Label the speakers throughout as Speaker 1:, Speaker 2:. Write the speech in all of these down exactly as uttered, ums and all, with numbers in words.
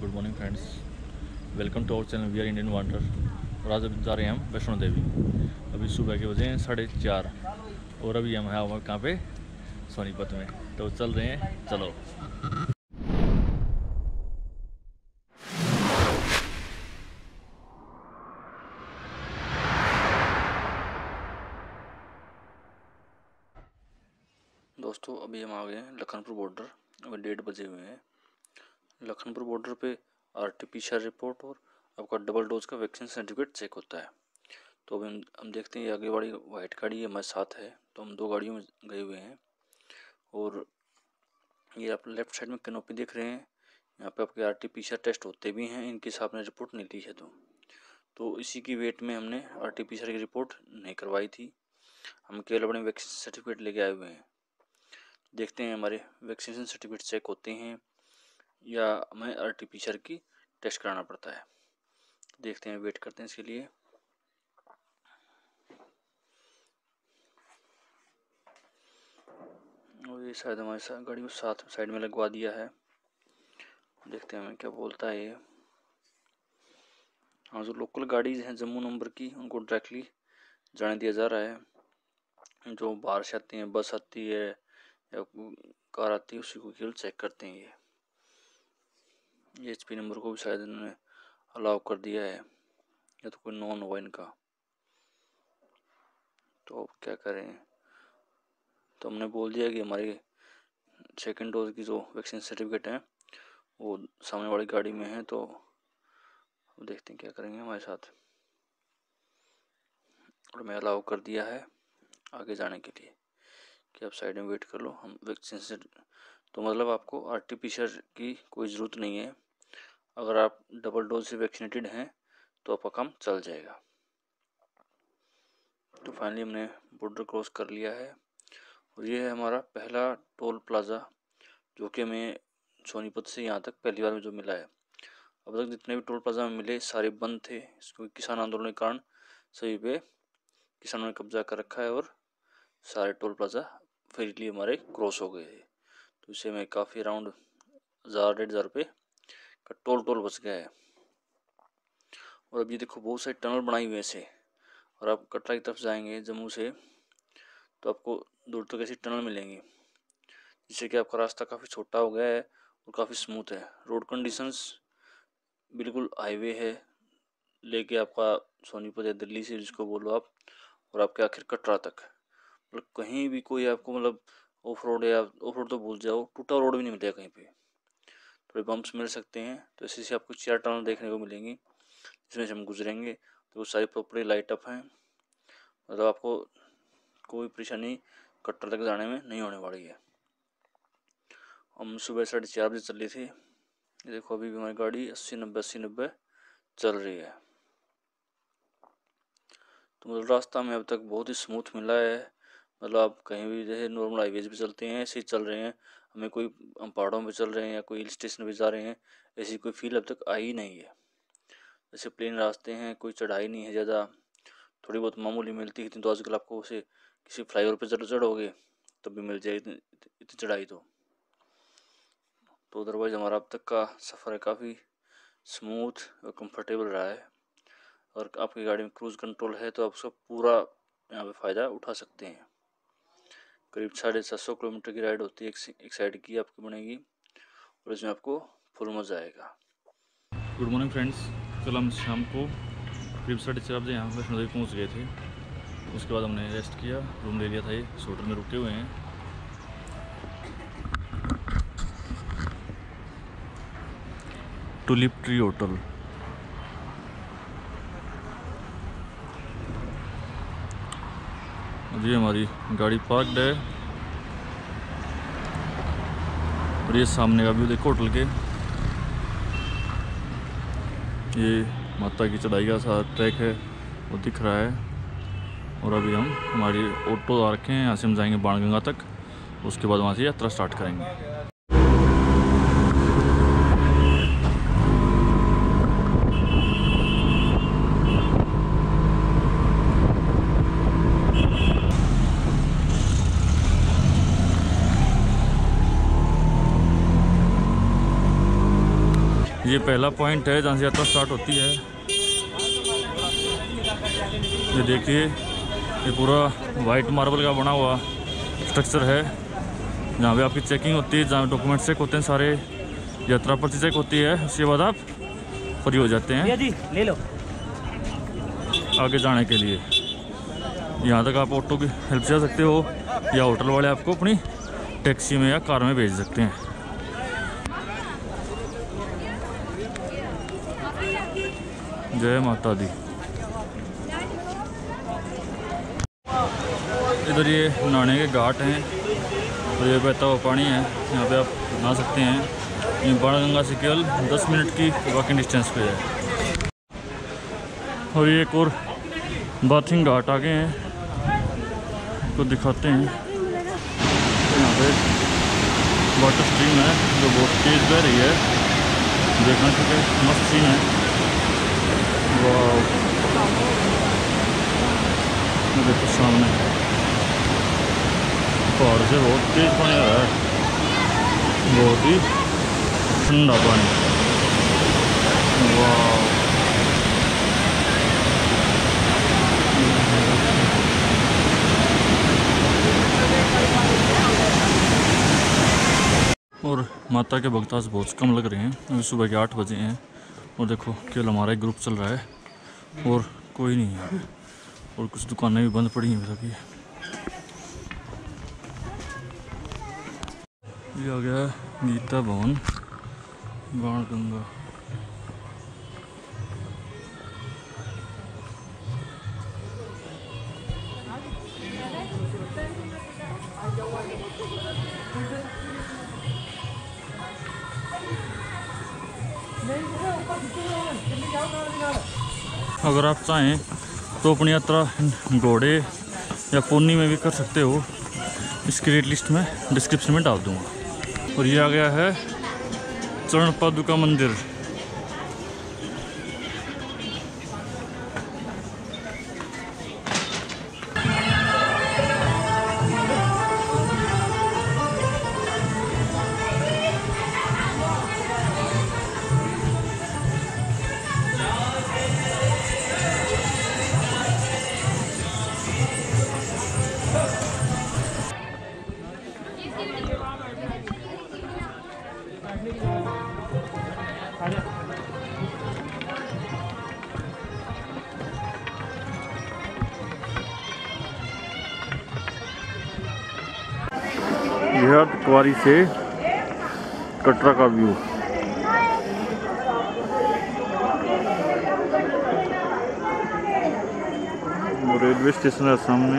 Speaker 1: Good morning friends, welcome to our channel we are Indian wander. और आज अभी जा रहे हैं हम वैष्णो देवी। अभी सुबह के बजे हैं साढ़े चार और अभी हम हैं कहाँ पे, सोनीपत में। तो चल रहे हैं, चलो। दोस्तों अभी हम आ गए हैं लखनपुर बॉर्डर। अभी डेढ़ बजे हुए हैं। लखनपुर बॉर्डर पे आरटीपीसीआर रिपोर्ट और आपका डबल डोज का वैक्सीन सर्टिफिकेट चेक होता है। तो अभी हम हम देखते हैं, आगे वाली वाइट गाड़ी हमारे साथ है, तो हम दो गाड़ियों में गए हुए हैं। और ये आप लेफ्ट साइड में कैनोपी देख रहे हैं, यहाँ पे आपके आरटीपीसीआर टेस्ट होते भी हैं। इनके साथ में रिपोर्ट नहीं ली है तो तो इसी की वेट में हमने आरटीपीसीआर की रिपोर्ट नहीं करवाई थी। हम केवल अपने वैक्सीन सर्टिफिकेट लेके आए हुए हैं। देखते हैं हमारे वैक्सीनेशन सर्टिफिकेट चेक होते हैं या हमें आरटीपीसीआर की टेस्ट कराना पड़ता है। देखते हैं, वेट करते हैं इसके लिए। और ये शायद हमारे साथ गाड़ी को साथ साइड में लगवा दिया है। देखते हैं हमें क्या बोलता है ये। हाँ, जो लोकल गाड़ीज हैं जम्मू नंबर की, उनको डायरेक्टली जाने दिया जा रहा है। जो बाहर से आती हैं, बस आती है या कार आती है, उसी को केवल चेक करते हैं। ये ये एच पी नंबर को भी शायद इन्होंने अलाउ कर दिया है, या तो कोई नॉन हुआ इनका। तो अब क्या करें, तो हमने बोल दिया कि हमारी सेकेंड डोज की जो वैक्सीन सर्टिफिकेट है वो सामने वाली गाड़ी में है। तो देखते हैं क्या करेंगे हमारे साथ। और मैं अलाउ कर दिया है आगे जाने के लिए कि आप साइड में वेट कर लो, हम वैक्सीन से। तो मतलब आपको आरटीपीसीआर की कोई ज़रूरत नहीं है। अगर आप डबल डोज से वैक्सीनेटेड हैं तो आपका काम चल जाएगा। तो फाइनली हमने बॉर्डर क्रॉस कर लिया है और ये है हमारा पहला टोल प्लाज़ा, जो कि हमें सोनीपत से यहाँ तक पहली बार में जो मिला है। अब तक जितने भी टोल प्लाज़ा में मिले सारे बंद थे, क्योंकि किसान आंदोलन के कारण सभी पे किसानों ने कब्जा कर रखा है और सारे टोल प्लाज़ा फ्रीली हमारे क्रॉस हो गए थे। तो इससे हमें काफ़ी अराउंड हज़ार डेढ़ हज़ार रुपये का टोल टोल बच गया है। और अब ये देखो, बहुत सारी टनल बनाई हुई है ऐसे। और आप कटरा की तरफ जाएंगे जम्मू से, तो आपको दूर तक ऐसी टनल मिलेंगी, जिससे कि आपका रास्ता काफ़ी छोटा हो गया है और काफ़ी स्मूथ है। रोड कंडीशंस बिल्कुल हाईवे है, लेके आपका सोनीपत या दिल्ली से जिसको बोलो आप, और आपके आखिर कटरा तक। मतलब कहीं भी कोई आपको मतलब ऑफ रोड या ऑफ रोड तो भूल जाओ, टूटा रोड भी नहीं मिलेगा कहीं पे। थोड़े बम्प्स मिल सकते हैं। तो इसी से आपको चार टनल देखने को मिलेंगी, जिसमें से हम गुजरेंगे तो वो सारी प्रॉपर्टी लाइट अप हैं। मतलब आपको कोई परेशानी कटरा तक जाने में नहीं होने वाली है। हम सुबह साढ़े चार बजे चल रही थी। ये देखो, अभी भी हमारी गाड़ी अस्सी नब्बे अस्सी नब्बे चल रही है। तो मतलब रास्ता में अब तक बहुत ही स्मूथ मिला है। मतलब आप कहीं भी जैसे नॉर्मल हाईवेज पे चलते हैं ऐसे ही चल रहे हैं। हमें कोई, हम पहाड़ों में चल रहे हैं या कोई हिल स्टेशन पे जा रहे हैं, ऐसी कोई फील अब तक आई नहीं है। जैसे प्लेन रास्ते हैं, कोई चढ़ाई नहीं है ज़्यादा, थोड़ी बहुत मामूली मिलती है। तो आजकल आपको उसे किसी फ्लाईओवर पर चढ़ चढ़ोगे तो भी मिल जाएगी इतनी चढ़ाई। तो तो अदरवाइज़ हमारा अब तक का सफ़र है काफ़ी स्मूथ और कंफर्टेबल रहा है। और आपकी गाड़ी में क्रूज़ कंट्रोल है, तो आप उसका पूरा यहाँ पे फ़ायदा उठा सकते हैं। करीब साढ़े सात सौ किलोमीटर की राइड होती है, एक, एक साइड की आपकी बनेगी, और इसमें आपको फुल मज़ा आएगा। गुड मॉर्निंग फ्रेंड्स, कल हम शाम को करीब साढ़े चार बजे यहाँ वैष्णो देवी पहुँच गए थे। उसके बाद हमने रेस्ट किया, रूम ले लिया था। ये इस होटल में रुके हुए हैं। Tulip tree hotel. जी हमारी गाड़ी पार्कड है और ये सामने का व्यू देखो होटल के। ये माता की चढ़ाई का सारा ट्रैक है वो दिख रहा है। और अभी हम हमारी ऑटो आ रखे हैं, यहाँ से हम जाएंगे बाणगंगा तक। उसके बाद वहाँ से यात्रा स्टार्ट करेंगे।
Speaker 2: ये पहला पॉइंट है जहाँ से यात्रा स्टार्ट होती है। ये देखिए, ये पूरा वाइट मार्बल का बना हुआ स्ट्रक्चर है जहाँ पे आपकी चेकिंग होती है, जहाँ डॉक्यूमेंट चेक होते हैं सारे, यात्रा पर्ची चेक होती है। उसके बाद आप फ्री हो जाते हैं
Speaker 3: जी, ले लो
Speaker 2: आगे जाने के लिए। यहाँ तक आप ऑटो की हेल्प से जा सकते हो या होटल वाले आपको अपनी टैक्सी में या कार में भेज सकते हैं। जय माता दी। इधर ये नहाने के घाट हैं और ये बहता हुआ पानी है, यहाँ पे आप नहा सकते हैं। ये बाणगंगा से केवल दस मिनट की वॉकिंग डिस्टेंस पे है। और ये एक और बाथिंग घाट आगे हैं, को दिखाते हैं। यहाँ पे वाटर स्ट्रीम है जो बहुत तेज बह रही है, देखने के मस्त सीन है। वाह, देखो सामने पहाड़ से बहुत तेज पानी आ रहा है, बहुत ही ठंडा पानी। वाह, और माता के भक्त आज बहुत कम लग रहे हैं। अभी सुबह के आठ बजे हैं और देखो केवल हमारा एक ग्रुप चल रहा है और कोई नहीं है, और कुछ दुकानें भी बंद पड़ी हैं अभी। ये आ गया गीता भवन बाणगंगा। अगर आप चाहें तो अपनी यात्रा घोड़े या पोनी में भी कर सकते हो, इसकी रेट लिस्ट में डिस्क्रिप्शन में डाल दूंगा। और ये आ गया है चरण पादुका मंदिर। यह कुआरी से कटरा का व्यू। रेलवे स्टेशन है सामने।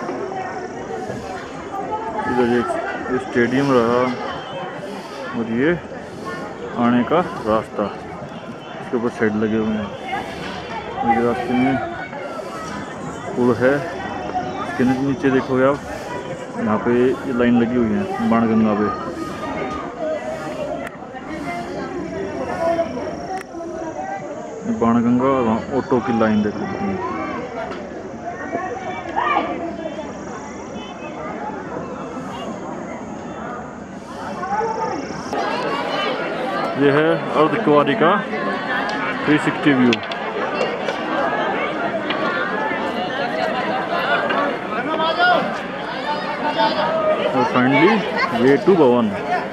Speaker 2: इधर एक स्टेडियम रहा और ये आने का रास्ता, इसके ऊपर साइड लगे हुए हैं। ये रास्ते में पुल है, इसके नीचे देखोगे आप, यहाँ पे ये लाइन लगी हुई है बाणगंगा पे। बाणगंगा और वहाँ ऑटो की लाइन देख सकते हैं। यह है अर्धकुंवारी का थ्री सिक्सटी व्यू। और फाइनली वे टू भवन।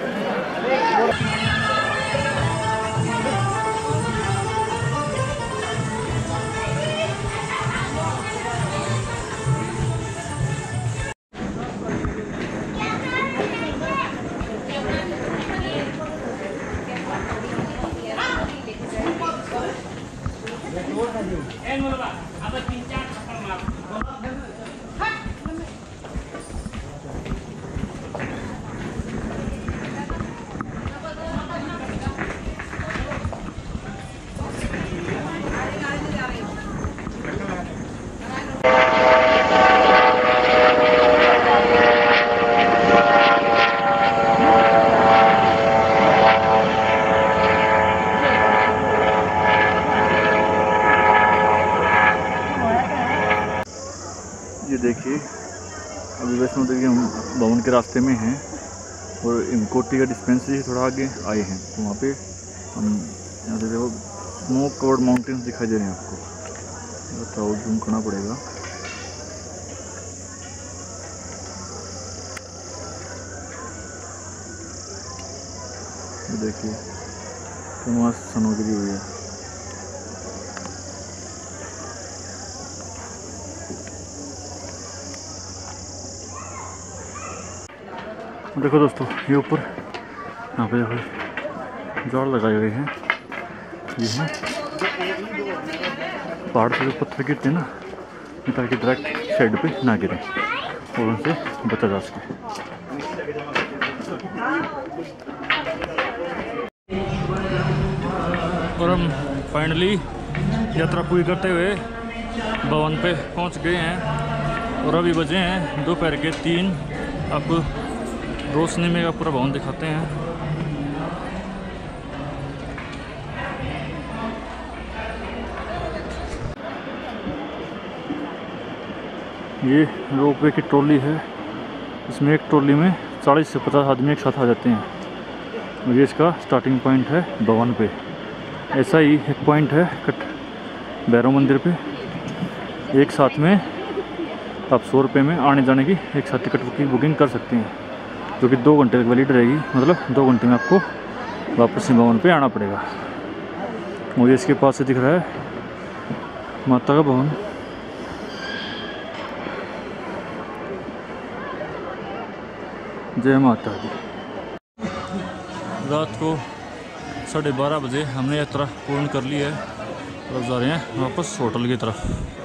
Speaker 2: ये देखिए अभी वैष्णो देवी हम भवन के रास्ते में हैं और इमकोटी का डिस्पेंसरी थोड़ा आगे आए हैं, तो वहाँ पे हम यहाँ से देखो स्मोक कवर्ड माउंटेन्स दिखाई दे रहे हैं आपको, बताओ जूम करना पड़ेगा। देखिए तो मस्त सनो गिरी हुई है। देखो दोस्तों ये ऊपर यहाँ पे देखो जाल लगाए हुए हैं, ये हैं पहाड़ से जो पत्थर गिरते हैं ना, ताकि डायरेक्ट साइड पे ना गिरे और उनसे बचा जा सके। और हम फाइनली यात्रा पूरी करते हुए भवन पे पहुंच गए हैं और अभी बजे हैं दोपहर के तीन। आपको रोशनी में पूरा भवन दिखाते हैं। ये रोपवे की ट्रॉली है, इसमें एक ट्रॉली में चालीस से पचास आदमी एक साथ आ जाते हैं और ये इसका स्टार्टिंग पॉइंट है भवन पे। ऐसा ही एक पॉइंट है कट भैरव मंदिर पे, एक साथ में आप सौ रुपये में आने जाने की एक साथ टिकट की बुकिंग कर सकते हैं, जो कि दो घंटे तक वैलिड रहेगी। मतलब दो घंटे में आपको वापस भवन पे आना पड़ेगा। मुझे इसके पास से दिख रहा है माता का भवन। जय माता दी। रात को साढ़े बारह बजे हमने यात्रा पूर्ण कर ली है और जा रहे हैं वापस होटल की तरफ।